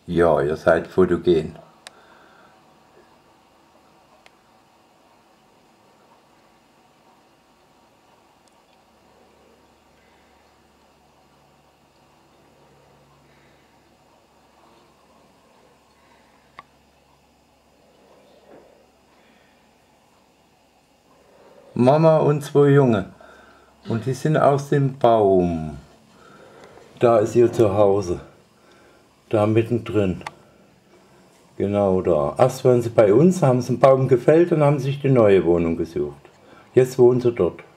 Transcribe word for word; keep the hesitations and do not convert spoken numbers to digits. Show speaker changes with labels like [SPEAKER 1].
[SPEAKER 1] Ja, ihr seid fotogen. Mama und zwei Junge. Und die sind aus dem Baum. Da ist ihr Zuhause. Da mittendrin. Genau da. Erst waren sie bei uns, haben sie einen Baum gefällt und haben sich die neue Wohnung gesucht. Jetzt wohnen sie dort.